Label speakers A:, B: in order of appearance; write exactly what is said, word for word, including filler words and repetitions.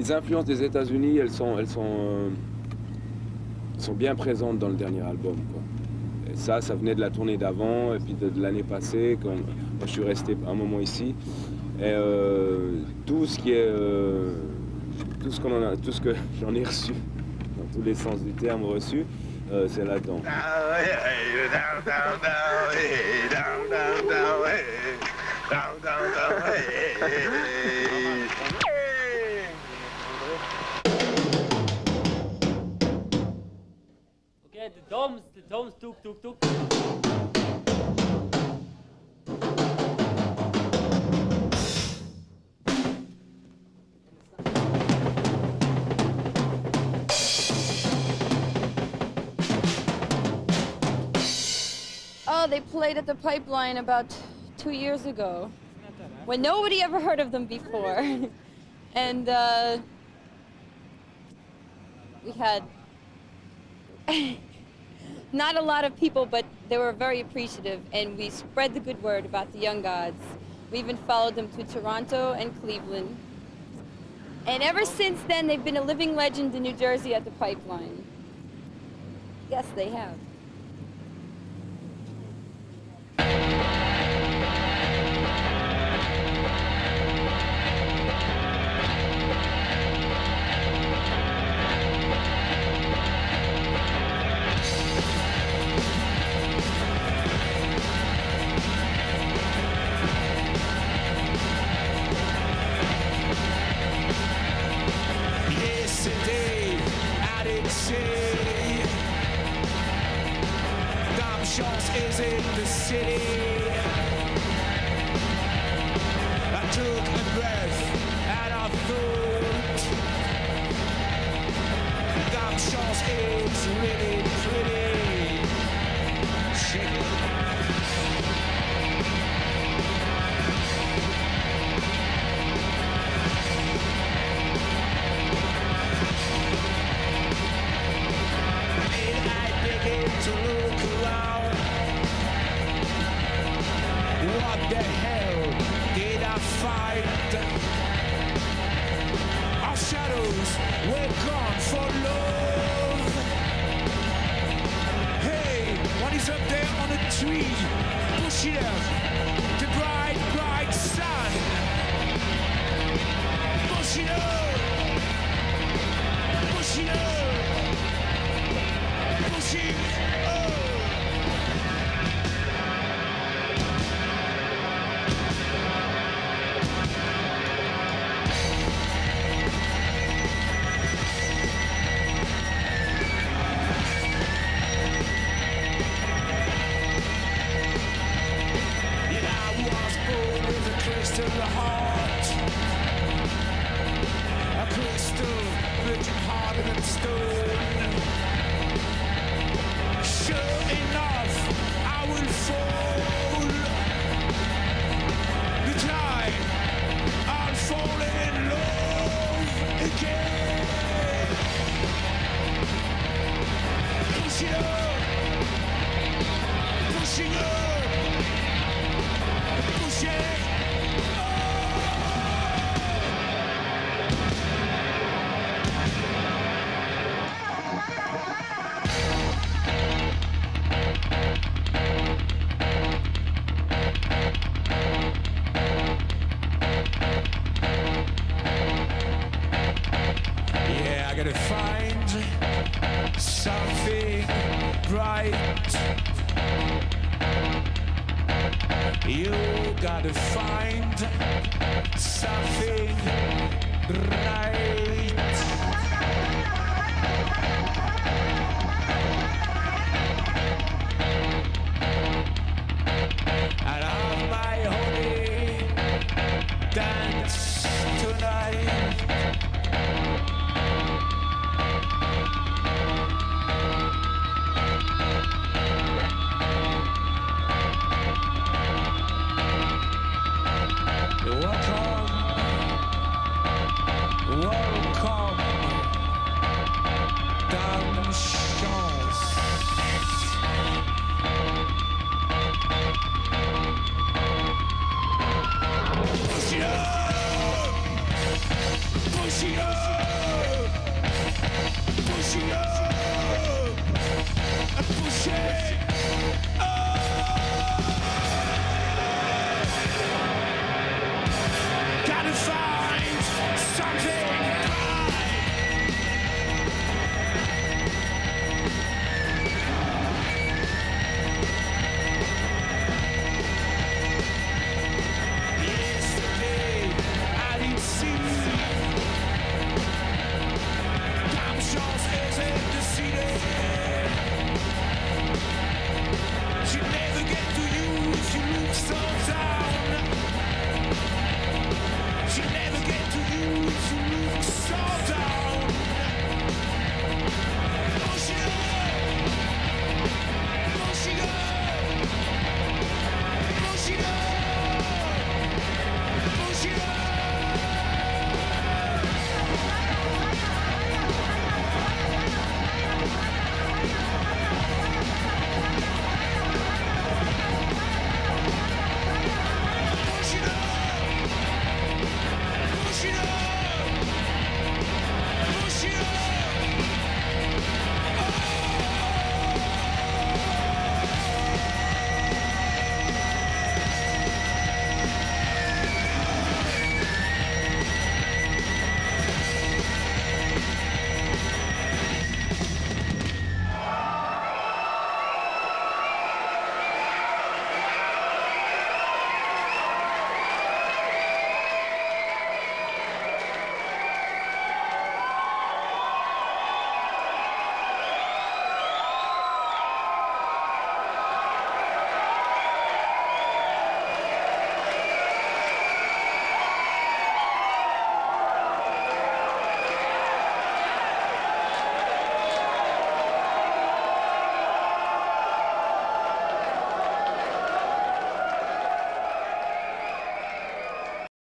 A: les influences des États-Unis, elles sont, elles sont, euh, sont bien présentes dans le dernier album, quoi. Et ça, ça venait de la tournée d'avant et puis de, de l'année passée, quand moi, je suis resté un moment ici. Et euh, tout ce qui est, euh, tout ce qu'on en a, tout ce que j'en ai reçu, dans tous les sens du terme reçu, euh, c'est là-dedans.
B: Okay, the drums, the drums, tuk tuk tuk.
C: Oh, they played at the Pipeline about two years ago, when nobody ever heard of them before. And uh, we had not a lot of people, but they were very appreciative, and we spread the good word about the Young Gods. We even followed them to Toronto and Cleveland. And ever since then, they've been a living legend in New Jersey at the Pipeline. Yes, they have.